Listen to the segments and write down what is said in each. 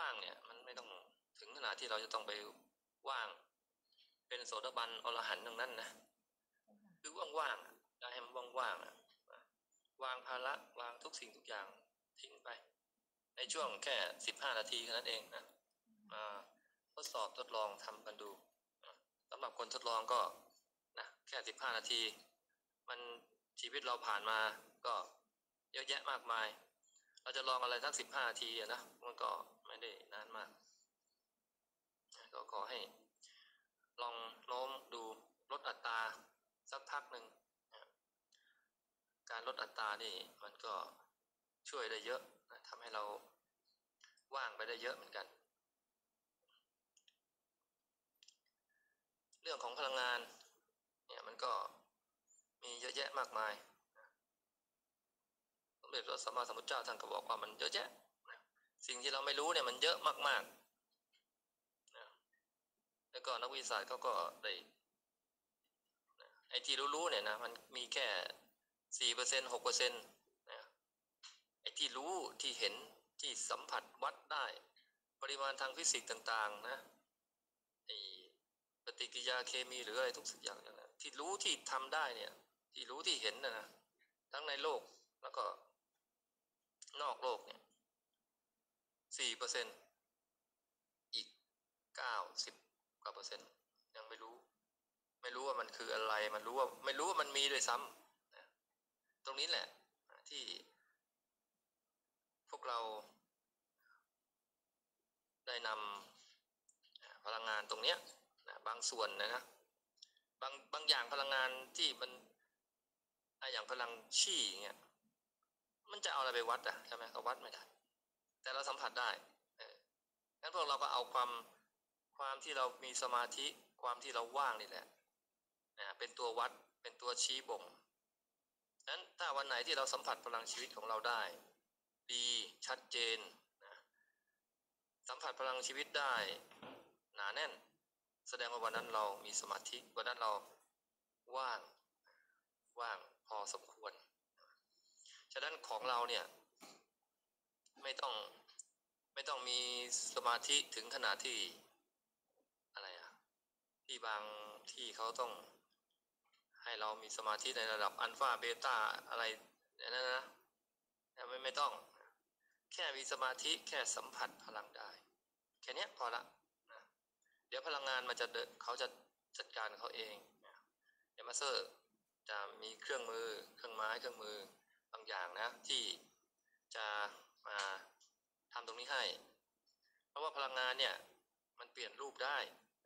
างเนี่ยมันไม่ต้องถึงขนาดที่เราจะต้องไปว่างเป็นโสดาบันอรหันต์ตรงนั้นนะคือว่างๆได้ให้มันว่างๆวางภาระวางทุกสิ่งทุกอย่างทิ้งไปในช่วงแค่15 นาทีแค่นั้นเองนะทดสอบทดลองทำกันดูสำหรับคนทดลองก็นะแค่15 นาทีมันชีวิตเราผ่านมาก็เยอะแยะมากมายเราจะลองอะไรสัก15 นาทีนะมันก็ไม่ได้นานมากก็ขอให้ลองโน้มดูลดอัตราสักพักหนึ่งการลดอัตรานี่มันก็ช่วยได้เยอะนะทำให้เราว่างไปได้เยอะเหมือนกันเรื่องของพลังงานเนี่ยมันก็มีเยอะแยะมากมายสมเด็จพระสัมมาสัมพุทธเจ้าท่านก็บอกว่ามันเยอะแยะสิ่งที่เราไม่รู้เนี่ยมันเยอะมากๆนะแล้วก็นักวิทยาศาสตร์เขาก็ได้ไอ้ที่รู้เนี่ยนะมันมีแค่ 4% 6%นะไอ้ที่รู้ที่เห็นที่สัมผัสวัดได้ปริมาณทางฟิสิกส์ต่างๆนะไอ้ปฏิกิริยาเคมีหรืออะไรทุกสิ่งอย่างนะที่รู้ที่ทำได้เนี่ยที่รู้ที่เห็นนะทั้งในโลกแล้วก็นอกโลกเนี่ย 4% อีก90 กว่าเปอร์เซ็นต์ยังไม่รู้ว่ามันคืออะไรไม่รู้ว่ามันมีด้วยซ้ำตรงนี้แหละที่พวกเราได้นำพลังงานตรงเนี้ยบางส่วนนะบางอย่างพลังงานที่มันอย่างพลังชี่เงี้ยมันจะเอาอะไรไปวัดใช่ไหมก็วัดไม่ได้แต่เราสัมผัสได้งั้นพวกเราก็เอาความที่เรามีสมาธิความที่เราว่างนี่แหละเป็นตัววัดเป็นตัวชี้บ่งนั้นถ้าวันไหนที่เราสัมผัสพลังชีวิตของเราได้ดีชัดเจนสัมผัสพลังชีวิตได้หนาแน่นแสดงว่าวันนั้นเรามีสมาธิวันนั้นเราว่างพอสมควรฉะนั้นของเราเนี่ยไม่ต้องมีสมาธิถึงขนาดที่อะไรที่บางที่เขาต้องให้เรามีสมาธิในระดับอัลฟาเบต้าอะไรอย่างนั้นนะไม่ต้องแค่มีสมาธิแค่สัมผัสพลังได้แค่นี้พอละนะเดี๋ยวพลังงานมันจะเขาจะจัดการเขาเองเดี๋ยวมาสเตอร์จะมีเครื่องมือเครื่องไม้เครื่องมือบางอย่างนะที่จะมาทำตรงนี้ให้เพราะว่าพลังงานเนี่ยมันเปลี่ยนรูปได้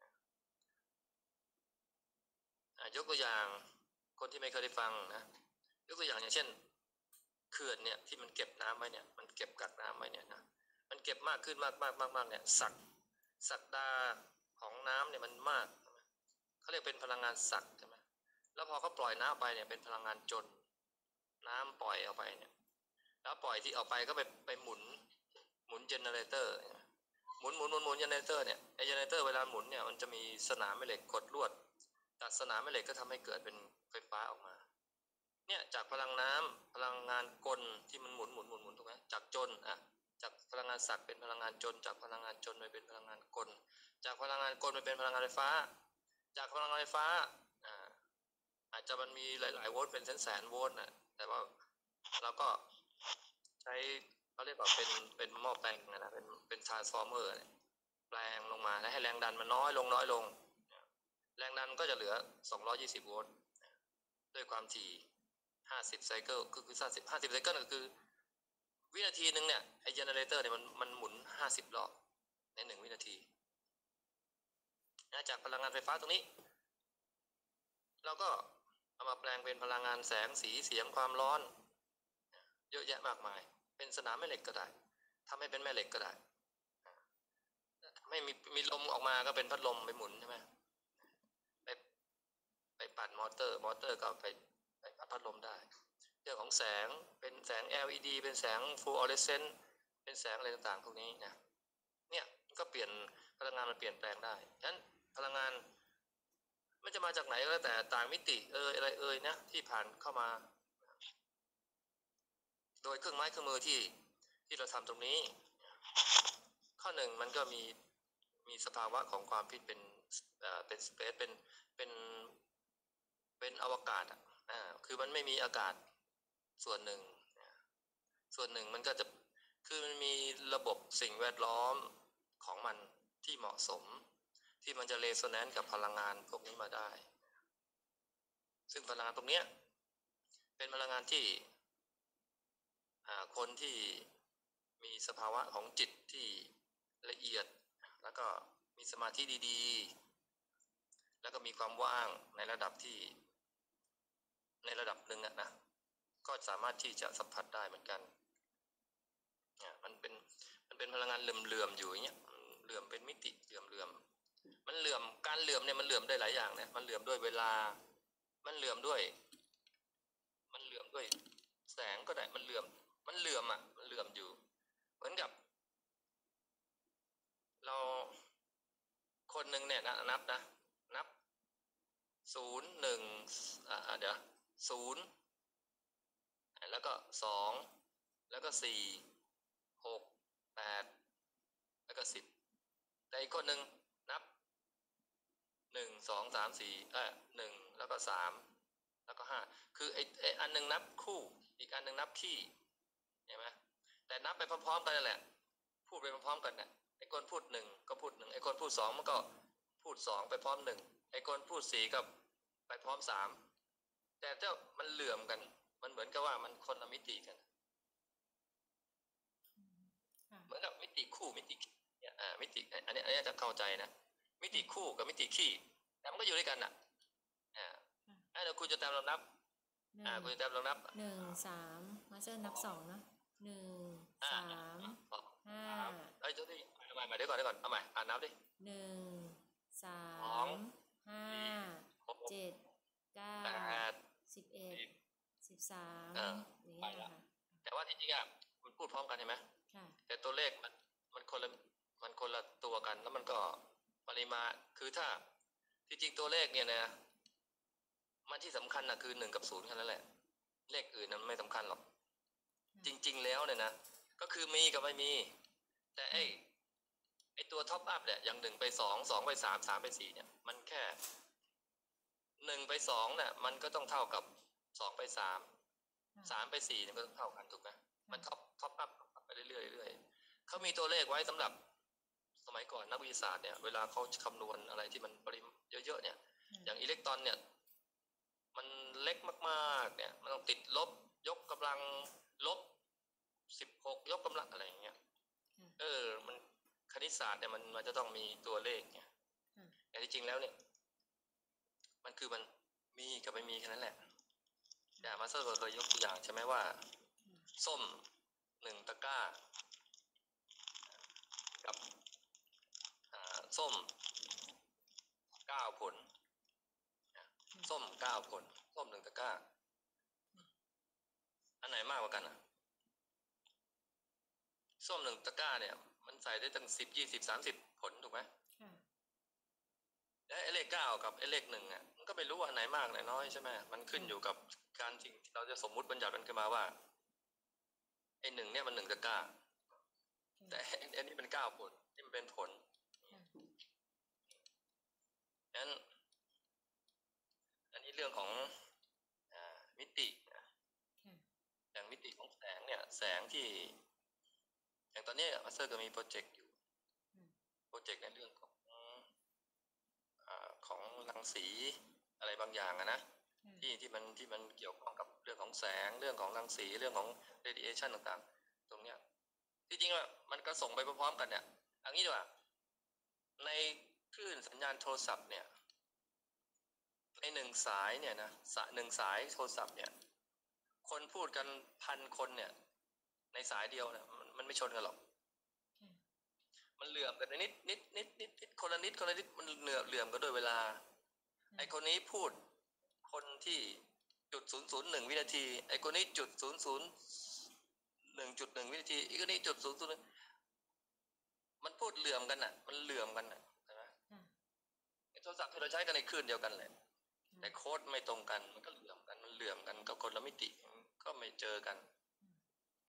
ยกตัวอย่างคนที่ไม่เคยได้ฟังนะยกตัวอย่างเช่นเขื่อนเนี่ยที่มันเก็บน้ำไว้เนี่ยมันเก็บกักน้ำไว้เนี่ยนะมันเก็บมากขึ้นมากเนี่ยศักดาของน้ำเนี่ยมันมากเขาเรียกเป็นพลังงานศักใช่ไหมแล้วพอเขาปล่อยน้ำไปเนี่ยเป็นพลังงานจนน้ำปล่อยออกไปเนี่ยแล้วปล่อยที่ออกไปก็ไปหมุนเจเนเรเตอร์หมุนเจเนเรเตอร์เนี่ยไอเจเนเรเตอร์เวลาหมุนเนี่ยมันจะมีสนามแม่เหล็กกดลวดตัดสนามแม่เหล็กก็ทำให้เกิดเป็นไฟฟ้าออกมาเนี่ยจากพลังน้ำพลังงานกลที่มันหมุนถูกไหมจากจนจากพลังงานศักเป็นพลังงานจนจากพลังงานจนไปเป็นพลังงานกลจากพลังงานกลไปเป็นพลังงานไฟฟ้าจากพลังงานไฟฟ้าอาจจะมันมีหลายๆโวลต์เป็นแสนโวลต์แต่ว่าเราก็ใช้เขาเรียกว่าเป็นหม้อแปลงนะเป็นทรานส์ฟอร์เมอร์แปลงลงมาแล้วให้แรงดันมันน้อยลงแรงดันก็จะเหลือ220โวลต์ด้วยความถี่50ไซเคิลก็คือ50ไซเคิลก็คือวินาทีนึงเนี่ยไอเจเนเรเตอร์เนี่ยมันหมุน50รอบใน1วินาทีจากพลังงานไฟฟ้าตรงนี้เราก็เอามาแปลงเป็นพลังงานแสงสีเสียงความร้อนเยอะแยะมากมายเป็นสนามแม่เหล็กก็ได้ทำให้เป็นแม่เหล็กก็ได้ไม่มีลมออกมาก็เป็นพัดลมไปหมุนใช่ไหมไปปั่นมอเตอร์ก็ไปพัดลมได้เรื่องของแสงเป็นแสง LED เป็นแสงฟลูออเรสเซนต์เป็นแสงอะไรต่างๆพวกนี้นะเนี่ยก็เปลี่ยนพลังงานมันเปลี่ยนแปลงได้ฉะนั้นพลังงานมันจะมาจากไหนก็แล้วแต่ต่างมิติอะไรนะที่ผ่านเข้ามาโดยเครื่องไม้เครื่องมือที่เราทำตรงนี้ข้อหนึ่งมันก็มีสภาวะของความคิดเป็นเป็นสเปซเป็นเป็นอวกาศคือมันไม่มีอากาศส่วนหนึ่งมันก็จะคือมันมีระบบสิ่งแวดล้อมของมันที่เหมาะสมที่มันจะเรโซแนนซ์กับพลังงานพวกนี้มาได้ซึ่งพลังงานตรงเนี้ยเป็นพลังงานที่คนที่มีสภาวะของจิตที่ละเอียดแล้วก็มีสมาธิดีๆแล้วก็มีความว่างในระดับหนึ่งนะก็สามารถที่จะสัมผัสได้เหมือนกันมันเป็นพลังงานเหลื่อมๆอยู่อย่างเงี้ยเหลื่อมเป็นมิติเหลื่อมมันเหลื่อมการเหลื่อมเนี่ยมันเหลื่อมได้หลายอย่างนะมันเหลื่อมด้วยเวลามันเหลื่อมด้วยแสงก็ได้มันเหลื่อมมันเหลื่อมอยู่เหมือนกับเราคนหนึ่งเนี่ยนับ0 1เดี๋ยว0แล้วก็2แล้วก็4 6 8แล้วก็10แต่อีกคนหนึ่งนับ1 2 3 41แล้วก็3แล้วก็5คือไอ้อันนึงนับคู่อีกอันนึงนับขี้เห็นไหมแต่นับไปพร้อมๆกันนั่นแหละพูดไปพร้อมๆกันนะไอ้คนพูด1ก็พูด1ไอ้คนพูด2มันก็พูด2ไปพร้อม1ไอ้คนพูด4ก็ไปพร้อม3แต่เจ้ามันเหลื่อมกันมันเหมือนกับว่ามันคนละมิติกันเหมือนกับมิติคู่มิติเนี่ยมิติอันนี้จะเข้าใจนะมิติคู่กับมิติขี้แต่มันก็อยู่ด้วยกันน่ะเดี๋ยวคุณจะตามเรานับคุณจะตามเรานับ 1 3มาเจอนับ2เนาะ1 3 5 เฮ้ยเจ้าที่เอาใหม่เดี๋ยวก่อนเอาใหม่นับดิ 1 3 5 7 9 11 13อย่างเงี้ยค่ะแต่ว่าจริงๆมันพูดพร้อมกันเห็นไหมแต่ตัวเลขมันคนละตัวกันแล้วมันก็ปริมาณคือถ้าที่จริงตัวเลขเนี่ยนะมันที่สำคัญนะคือ1 กับ 0แค่นั้นแหละเลขอื่นนั้นไม่สำคัญหรอกจริงๆแล้วเนี่ยนะก็คือมีกับไม่มีแต่ไอ้ตัวท็อปอัพเนี่ยอย่าง1ไป2 2ไป3 3ไป4เนี่ยมันแค่1ไป2เนี่ยมันก็ต้องเท่ากับ2ไป3 3ไป4เนี่ยก็ต้องเท่ากันถูกไหมมันท็อปอัพไปเรื่อยๆเขามีตัวเลขไว้สำหรับสมัยก่อนนักวิทยาศาสตร์เนี่ยเวลาเขาคำนวณอะไรที่มันปริมาณเยอะๆเนี่ยอย่างอิเล็กตรอนเนี่ยมันเล็กมากๆเนี่ยมันต้องติดลบยกกำลังลบ16ยกกำลังอะไรอย่างเงี้ยมันคณิตศาสตร์เนี่ยมันจะต้องมีตัวเลขเนี่ยแต่ที่จริงแล้วเนี่ยมันคือมันมีกับไม่มีแค่นั้นแหละแต่มาสเตอร์เคยยกตัวอย่างใช่ไหมว่าส้ม1 ตะกร้ากับส้ม9 ผลส้ม9 ผลส้ม1 ตะกร้าอันไหนมากกว่ากันส้ม1 ตะกร้าเนี่ยมันใส่ได้ตั้ง10 20 30 ผลถูกไหมแล้วไอ้เลข9กับไอ้เลข1มันก็ไม่รู้ว่าไหนมากไหนน้อยใช่ไหมมันขึ้นอยู่กับการที่เราจะสมมุติบัญญัติมันขึ้นมาว่าไอ้1เนี่ยมัน1 ตะกร้าแต่อันนี้เป็น9 ผลที่มันเป็นผลนั้นอันนี้เรื่องของมิติอย่างมิติของแสงเนี่ยแสงที่อย่างตอนนี้มาสเตอร์ก็มีโปรเจกต์อยู่โปรเจกต์ในเรื่องของรังสีอะไรบางอย่างนะที่มันเกี่ยวข้องกับเรื่องของแสงเรื่องของรังสีเรื่องของ radiation ต่างๆตรงเนี้ยที่จริงว่ามันก็ส่งไปพร้อมๆกันเนี่ยอันนี้ดีกว่าในคลื่นสัญญาณโทรศัพท์เนี่ยใน1 สายเนี่ยนะ1 สายโทรศัพท์เนี่ยคนพูดกัน1,000 คนเนี่ยในสายเดียวเนี่ยมันไม่ชนกันหรอกมันเหลื่อมกันนิดคนละนิดมันเหลื่อมกันด้วยเวลาไอ้คนนี้พูดคนที่0.001 วินาทีไอ้คนนี้0.01 วินาทีอีกคนนี้0.001มันพูดเหลื่อมกันมันเหลื่อมกันใช่ไหมไอ้โทรศัพท์ที่เราใช้กันในคลื่นเดียวกันเลยแต่โค้ดไม่ตรงกันมันก็เหลื่อมกันกับคนละมิติก็ไม่เจอกัน